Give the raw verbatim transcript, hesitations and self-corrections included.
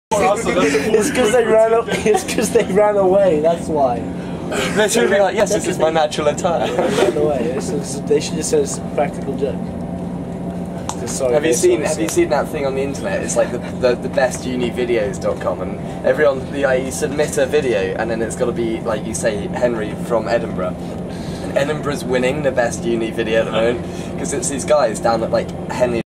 It's because they ran. It's because they ran away. That's why. They should be like, yes, this is my natural attire. They ran away. It's, it's, they should just say it's a practical joke. Sorry, have you seen? Have sorry. you seen that thing on the internet? It's like the the, the best uni videos dot com, and everyone the like, you submit a video, and then it's got to be like you say Henry from Edinburgh. And Edinburgh's winning the best uni video at the moment because it's these guys down at like Henry.